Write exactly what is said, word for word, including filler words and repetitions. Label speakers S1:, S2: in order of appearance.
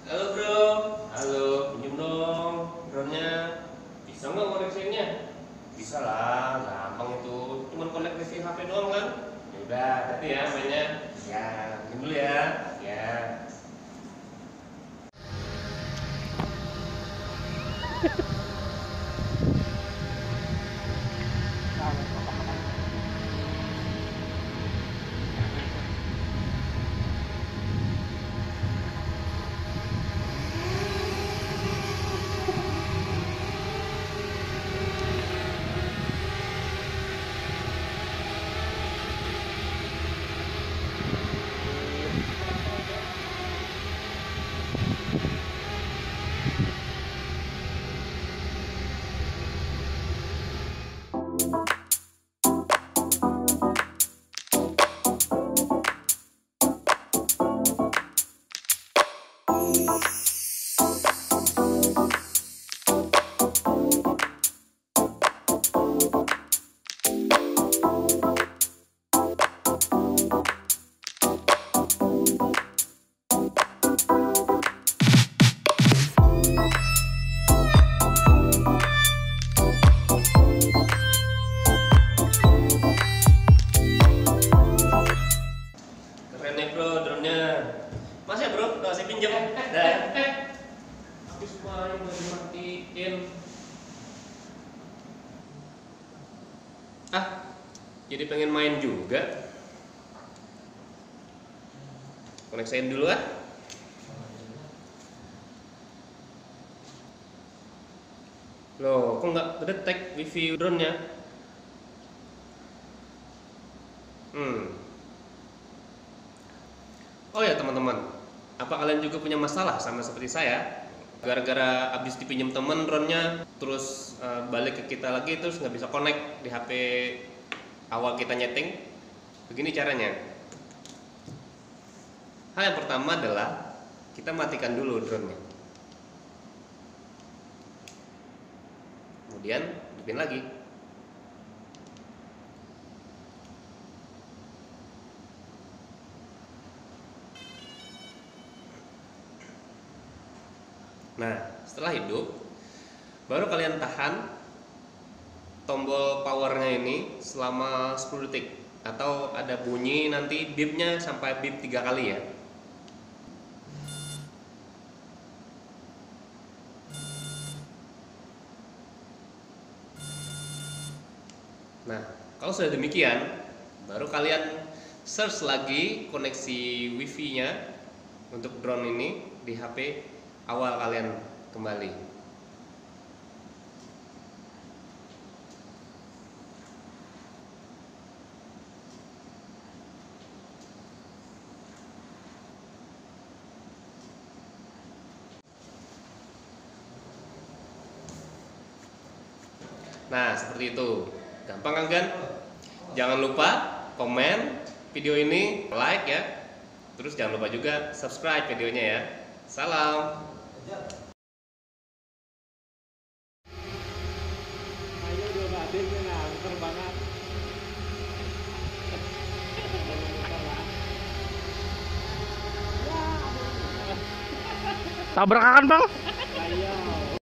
S1: Halo bro, halo, pinjem dong drone-nya. Bisa nggak koneksinya? Bisa lah, gampang itu. Cuman connect wifi H P doang kan? Ya udah, hati ya mainnya. Ya, pinjem dulu ya. Ya. Keren nih bro drone-nya. Mas ya bro, udah saya pinjam. Dah. Habis main udah dimatiin. Ah, jadi pengen main juga. Koneksiin dulu ah. Loh, kok nggak kedetek wifi drone-nya? Hmm. Oh ya teman-teman, apa kalian juga punya masalah sama seperti saya? Gara-gara abis dipinjam temen drone-nya, terus uh, balik ke kita lagi, terus nggak bisa connect di H P awal kita nyeting. Begini caranya. Hal yang pertama adalah kita matikan dulu drone-nya. Kemudian hidupin lagi. Nah, setelah hidup, baru kalian tahan tombol powernya ini selama sepuluh detik, atau ada bunyi nanti beepnya sampai beep tiga kali ya. Nah, kalau sudah demikian, baru kalian search lagi koneksi wifi-nya untuk drone ini di H P awal kalian kembali. Nah, seperti itu. Gampang kan? Jangan lupa komen video ini, like ya. Terus jangan lupa juga subscribe videonya ya. Salam.
S2: Ayo dong adiknya nah, muter banget.
S3: Tabrakan bang?
S2: Ayo.